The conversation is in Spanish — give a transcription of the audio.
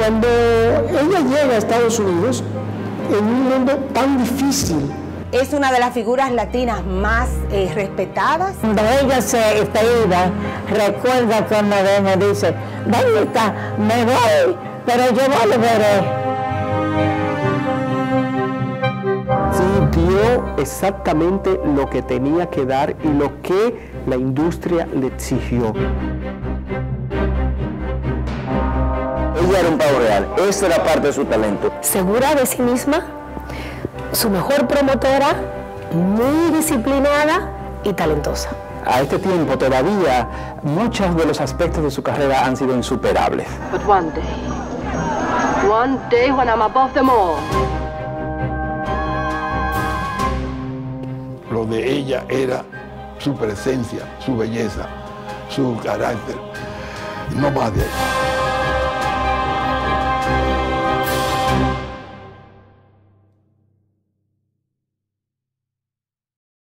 cuando ella llega a Estados Unidos, en un mundo tan difícil. Es una de las figuras latinas más respetadas. Cuando ella se está ida, recuerda cuando me dice, Benita, me voy, pero yo volveré. Sí, dio exactamente lo que tenía que dar y lo que la industria le exigió. Ella era un pavo real, esa era parte de su talento. Segura de sí misma, su mejor promotora, muy disciplinada y talentosa. A este tiempo todavía muchos de los aspectos de su carrera han sido insuperables. But one day when I'm above them all. Lo de ella era su presencia, su belleza, su carácter, no más de ahí.